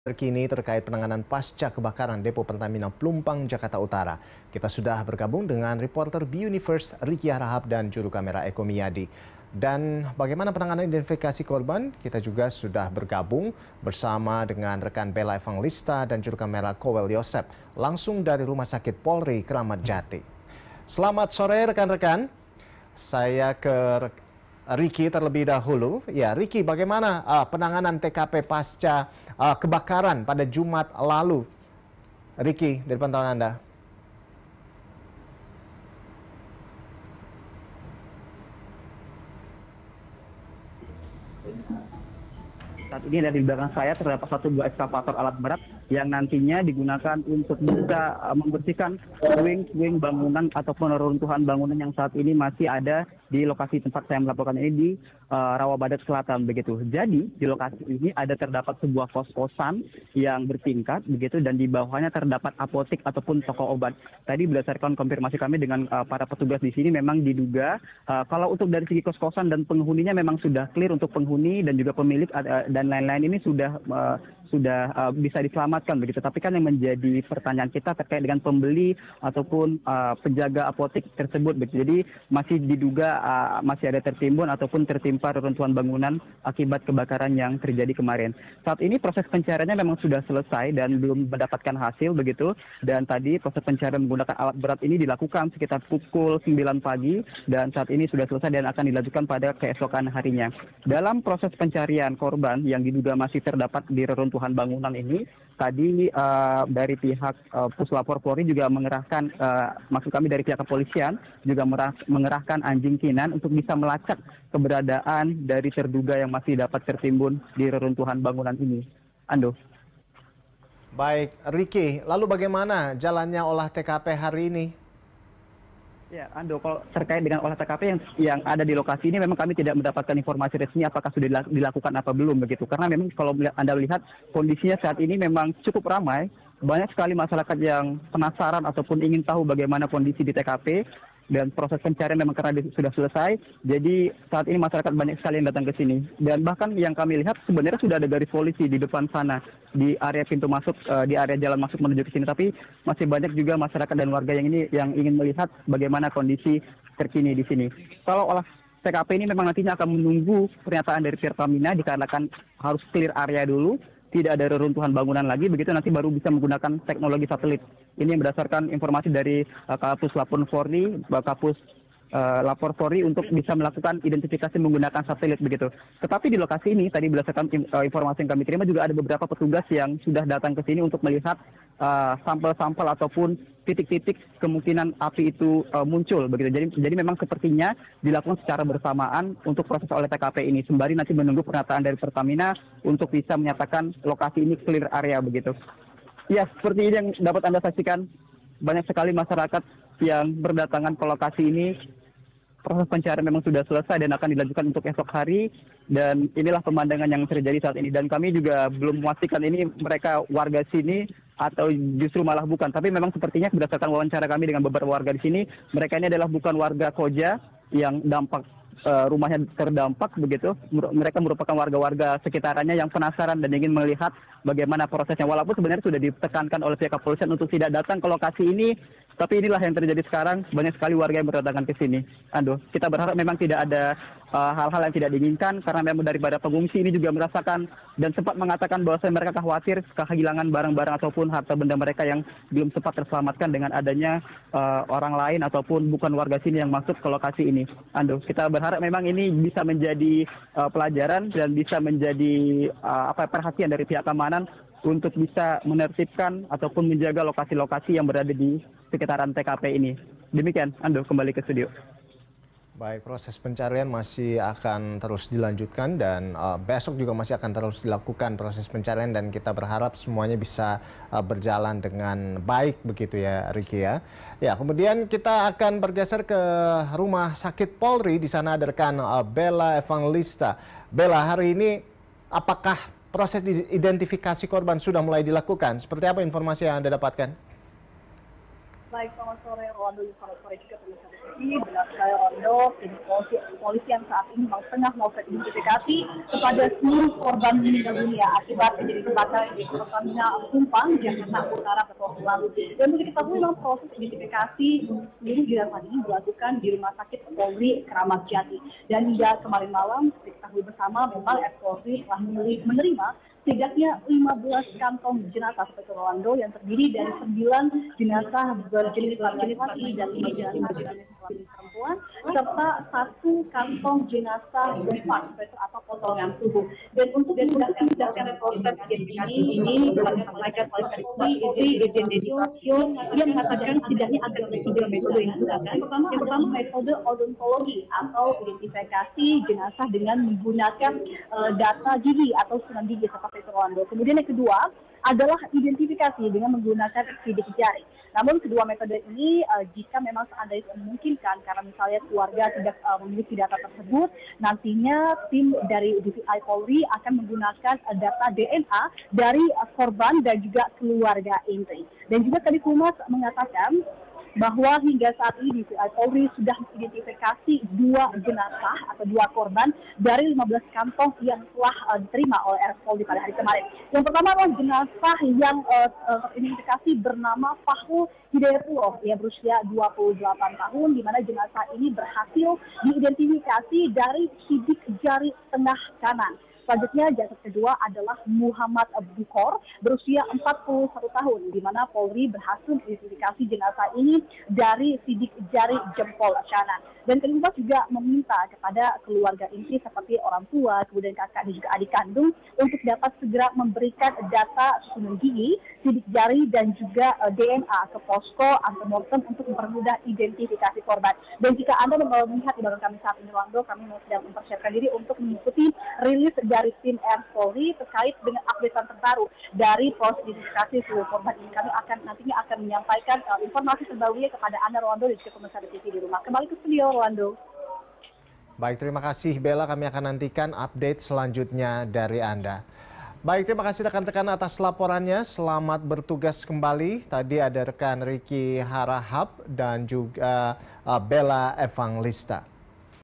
terkini terkait penanganan pasca kebakaran depo Pertamina Pelumpang, Jakarta Utara. Kita sudah bergabung dengan reporter B-Universe Ricky Harahap dan juru kamera Eko Miyadi. Dan bagaimana penanganan identifikasi korban? Kita juga sudah bergabung bersama dengan rekan Bella Evangelista dan juru kamera Kowel Yosep langsung dari Rumah Sakit Polri Kramat Jati. Selamat sore rekan-rekan. Saya ke Ricky terlebih dahulu. Ya, Ricky, bagaimana penanganan TKP pasca kebakaran pada Jumat lalu? Ricky, dari pantauan Anda. Saat ini ada di belakang saya terdapat satu buah ekskavator alat berat yang nantinya digunakan untuk bisa membersihkan puing-puing bangunan ataupun reruntuhan bangunan yang saat ini masih ada di lokasi tempat saya melaporkan ini di Rawabadak Selatan begitu. Jadi di lokasi ini terdapat sebuah kos-kosan yang bertingkat begitu dan di bawahnya terdapat apotek ataupun toko obat. Tadi berdasarkan konfirmasi kami dengan para petugas di sini memang diduga kalau untuk dari segi kos-kosan dan penghuninya memang sudah clear untuk penghuni dan juga pemilik dan lain-lain ini sudah bisa diselamatkan begitu. Tapi kan yang menjadi pertanyaan kita terkait dengan pembeli ataupun penjaga apotek tersebut begitu. Jadi masih diduga masih ada tertimbun ataupun tertimpa reruntuhan bangunan akibat kebakaran yang terjadi kemarin. Saat ini proses pencariannya memang sudah selesai dan belum mendapatkan hasil begitu. Dan tadi proses pencarian menggunakan alat berat ini dilakukan sekitar pukul 9 pagi dan saat ini sudah selesai dan akan dilanjutkan pada keesokan harinya. Dalam proses pencarian korban yang diduga masih terdapat di reruntuhan bangunan ini, tadi dari pihak Puslapor Polri juga mengerahkan, maksud kami dari pihak kepolisian juga mengerahkan anjing kinan untuk bisa melacak keberadaan dari terduga yang masih dapat tertimbun di reruntuhan bangunan ini. Ando. Baik, Ricky, lalu bagaimana jalannya olah TKP hari ini? Ya, Ando, kalau terkait dengan olah TKP yang ada di lokasi ini memang kami tidak mendapatkan informasi resmi apakah sudah dilakukan apa belum begitu. Karena memang kalau Anda lihat kondisinya saat ini memang cukup ramai, banyak sekali masyarakat yang penasaran ataupun ingin tahu bagaimana kondisi di TKP dan proses pencarian memang karena sudah selesai. Jadi saat ini masyarakat banyak sekali yang datang ke sini. Dan bahkan yang kami lihat sebenarnya sudah ada garis polisi di depan sana di area pintu masuk, di area jalan masuk menuju ke sini. Tapi masih banyak juga masyarakat dan warga yang ingin melihat bagaimana kondisi terkini di sini. Kalau olah TKP ini memang nantinya akan menunggu pernyataan dari Pertamina dikarenakan harus clear area dulu, tidak ada reruntuhan bangunan lagi, begitu nanti baru bisa menggunakan teknologi satelit. Ini yang berdasarkan informasi dari Kapus Lapor Polri, Kapus Lapor Polri untuk bisa melakukan identifikasi menggunakan satelit begitu. Tetapi di lokasi ini tadi berdasarkan informasi yang kami terima juga ada beberapa petugas yang sudah datang ke sini untuk melihat sampel-sampel ataupun titik-titik kemungkinan api itu muncul begitu. Jadi memang sepertinya dilakukan secara bersamaan untuk proses olah TKP ini sembari nanti menunggu pernyataan dari Pertamina untuk bisa menyatakan lokasi ini clear area begitu. Ya, seperti ini yang dapat Anda saksikan, banyak sekali masyarakat yang berdatangan ke lokasi ini. Proses pencarian memang sudah selesai dan akan dilanjutkan untuk esok hari, dan inilah pemandangan yang terjadi saat ini. Dan kami juga belum memastikan ini mereka warga sini atau justru malah bukan. Tapi memang sepertinya berdasarkan wawancara kami dengan beberapa warga di sini, mereka ini adalah bukan warga Koja yang dampak rumahnya terdampak begitu. Mereka merupakan warga-warga sekitarannya yang penasaran dan ingin melihat bagaimana prosesnya. Walaupun sebenarnya sudah ditekankan oleh pihak kepolisian untuk tidak datang ke lokasi ini, tapi inilah yang terjadi sekarang. Banyak sekali warga yang berdatangan ke sini. Ando, kita berharap memang tidak ada hal-hal yang tidak diinginkan karena memang daripada pengungsi ini juga merasakan dan sempat mengatakan bahwa mereka khawatir kehilangan barang-barang ataupun harta benda mereka yang belum sempat terselamatkan dengan adanya orang lain ataupun bukan warga sini yang masuk ke lokasi ini. Ando, kita berharap memang ini bisa menjadi pelajaran dan bisa menjadi perhatian dari pihak keamanan untuk bisa menertibkan ataupun menjaga lokasi-lokasi yang berada di sekitaran TKP ini. Demikian, Ando, kembali ke studio. Baik, proses pencarian masih akan terus dilanjutkan dan besok juga masih akan terus dilakukan proses pencarian dan kita berharap semuanya bisa berjalan dengan baik begitu ya, Ricky ya. Ya, kemudian kita akan bergeser ke Rumah Sakit Polri. Di sana ada rekan Bella Evangelista. Bella, hari ini apakah proses identifikasi korban sudah mulai dilakukan? Seperti apa informasi yang Anda dapatkan? Baik, selamat sore Rolando, selamat sore juga pemirsa TV. Benar sekali Rolando, tim polisi yang saat ini memang tengah melakukan identifikasi kepada seluruh korban meninggal dunia akibat kejadian kebakaran di Pertamina Pelumpang, Jakarta Utara pada waktu lalu. Dan untuk diketahui memang proses identifikasi untuk seluruh jenazah ini dilakukan di Rumah Sakit Polri Kramat Jati. Dan hingga kemarin malam, seperti diketahui bersama, memang Polri telah menerima setidaknya 15 kantong jenazah seperti Rolando yang terdiri dari 9 jenazah berjenis laki-laki dan 5 jenazah berjenis kelamin perempuan serta 1 kantong jenazah body parts atau potongan tubuh. Dan untuk memudahkan proses identifikasi ini telah disampaikan oleh Polri Irjen Deddy Prasetyo yang mengatakan setidaknya ada 3 metode yang digunakan. Yang pertama metode odontologi atau identifikasi jenazah dengan menggunakan data gigi atau sunan gigi seperti Rolando. Kemudian yang kedua adalah identifikasi dengan menggunakan sidik jari. Namun kedua metode ini jika memang seandainya memungkinkan karena misalnya keluarga tidak memiliki data tersebut, nantinya tim dari DVI Polri akan menggunakan data DNA dari korban dan juga keluarga inti. Dan juga tadi Humas mengatakan bahwa hingga saat ini DVI Polri sudah mengidentifikasi 2 jenazah atau 2 korban dari 15 kantong yang telah diterima oleh RS Polri pada hari kemarin. Yang pertama adalah jenazah yang teridentifikasi bernama Fahru Hidayatullah, yang berusia 28 tahun, di mana jenazah ini berhasil diidentifikasi dari sidik jari tengah kanan. Selanjutnya jasad kedua adalah Muhammad Bukhor berusia 41 tahun, di mana Polri berhasil mengidentifikasi jenazah ini dari sidik jari jempol kanan. Dan kedua juga meminta kepada keluarga inti seperti orang tua, kemudian kakak dan juga adik kandung untuk dapat segera memberikan data sunan gigi, sidik jari dan juga DNA ke posko antemortem untuk mempermudah identifikasi korban. Dan jika Anda melihat di belakang kami saat ini, Rolando, kami sedang mempersiapkan diri untuk mengikuti rilis dari tim RS Polri terkait dengan updatean terbaru dari proses identifikasi seluruh korban ini. Kami nantinya akan menyampaikan informasi terbarunya kepada Anda, Rolando, dan juga pemirsa TV di rumah. Kembali ke studio, Rolando. Baik, terima kasih Bella. Kami akan nantikan update selanjutnya dari Anda. Baik, terima kasih rekan-rekan atas laporannya. Selamat bertugas kembali. Tadi ada rekan Ricky Harahap dan juga Bella Evangelista.